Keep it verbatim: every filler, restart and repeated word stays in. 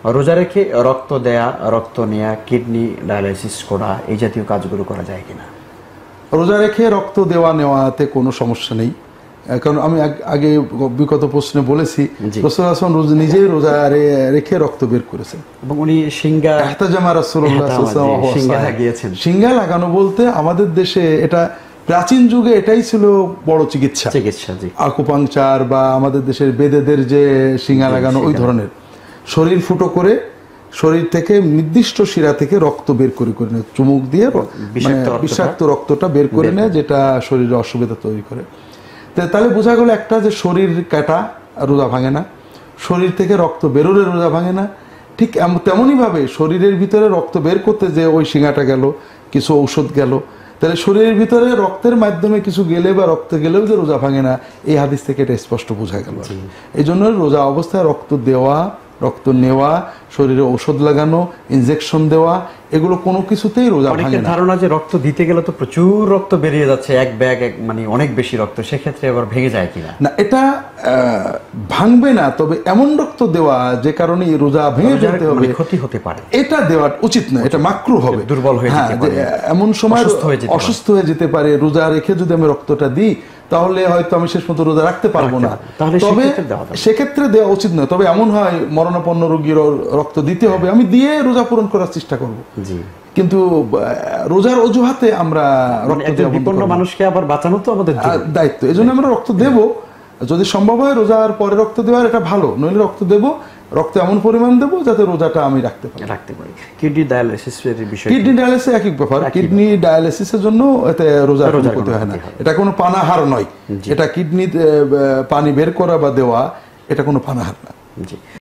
রোজা রেখে রক্ত দেয়া, রক্ত নেয়া, কিডনি ডায়ালাইসিস করা এই জাতীয় কাজগুলো করা যায় কিনা? রোজা রেখে রক্ত দেওয়া নেওয়াতে কোনো সমস্যা নেই, কারণ আমি আগে বিগত প্রশ্নে বলেছি রাসূল সাল্লাল্লাহু আলাইহি নিজেই রোজা রেখে রক্ত বের করেছেন এবং উনি সিংহা ইহতাজামা রাসূলুল্লাহ সাল্লাল্লাহু আলাইহি সিংহা লাগিয়েছেন। সিংহা লাগানো বলতে আমাদের দেশে এটা প্রাচীন যুগে এটাই ছিল বড় চিকিৎসা, চিকিৎসা জি আকুপাংচার বা আমাদের দেশের বেদেদের যে সিংহা লাগানো ওই ধরনের, শরীর ফুটো করে শরীর থেকে নির্দিষ্ট শিরা থেকে রক্ত বের করে করে নেয়, চুমুক দিয়ে বিষাক্ত রক্তটা বের করে নেয়, যেটা শরীরে অসুবিধা তৈরি করে। তাহলে বোঝা গেল একটা যে শরীর কাটা রোজা ভাঙে না, শরীর থেকে রক্ত বেরোলে রোজা ভাঙে না। ঠিক তেমনই ভাবে শরীরের ভিতরে রক্ত বের করতে যে ওই শিঙাটা গেল, কিছু ঔষধ গেল, তাহলে শরীরের ভিতরে রক্তের মাধ্যমে কিছু গেলে বা রক্ত গেলেও যে রোজা ভাঙে না, এই হাদিস থেকে এটা স্পষ্ট বোঝা গেল। এই জন্য রোজা অবস্থায় রক্ত দেওয়া, রক্ত নেওয়া, শরীরে ঔষধ লাগানো, ইনজেকশন দেওয়া, এগুলো কোনো কিছুতেই রোজা ভাঙে না। ধারণা যে রক্ত দিতে গেলে তো প্রচুর রক্ত বেরিয়ে যাচ্ছে, এক ব্যাগ মানে অনেক বেশি রক্ত, সেক্ষেত্রে আবার ভেঙে যায় কিনা? না, এটা ভাঙবে না, তবে এমন রক্ত দেওয়া যে কারণে রোজা ভেঙে যেতে হবে, ক্ষতি হতে পারে, এটা দেওয়া উচিত না, এটা মাকরুহ হবে, দুর্বল হয়ে যেতে পারে, এমন সময় অসুস্থ হয়ে যেতে পারে। রোজা রেখে যদি আমি রক্তটা দিই তাহলে হয়তো আমি শেষ পর্যন্ত রোজা রাখতে পারবো না, তবে সেক্ষেত্রে দেওয়া উচিত নয়। তবে এমন হয় মরণাপন্ন রোগীর রক্ত দিতে হবে, আমি দিয়ে রোজা পূরণ করার চেষ্টা করব, কিন্তু রোজার অজুহাতে আমরা রক্ত দেওয়া, মানুষকে আবার বাঁচানো তো আমাদের দায়িত্ব, এই জন্য আমরা রক্ত দেব, যদি সম্ভব হয় রোজার পরে রক্ত দেওয়ার এটা ভালো, নইলে রক্ত দেব, রক্ত এমন পরিমাণ দেবো যাতে রোজাটা আমি রাখতে পারি রাখতে পারি কিডনি ডায়ালাইসিস এর বিষয়, কিডনি ডায়ালাইসিস একই ব্যাপার, কিডনি ডায়ালাইসিসের জন্য এতে রোজা করতে হয় না, এটা কোনো পানাহার নয়, এটা কিডনি পানি বের করা বা দেওয়া, এটা কোনো পানাহার না। জি।